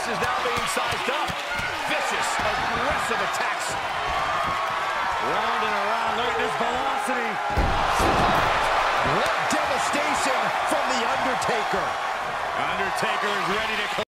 Sheamus is now being sized up. Vicious, aggressive attacks. Round and around. Look at this velocity. What devastation from The Undertaker. Undertaker is ready to